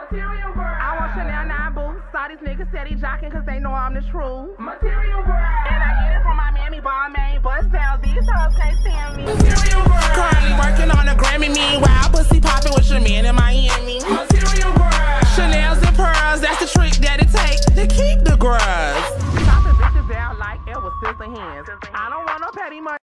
Material girl. I want Chanel 9 boots. Saw these niggas steady jocking cause they know I'm the truth. Material girl. And I get it from my mammy, Balmain, bust down. These hoes can't stand me. Material girl. Currently working on a Grammy, meanwhile pussy popping with your man in Miami. Material girl. Chanel's and pearls, that's the trick that it take to keep the grubs. Chopping bitches down like it was sister hands. I don't want no petty money.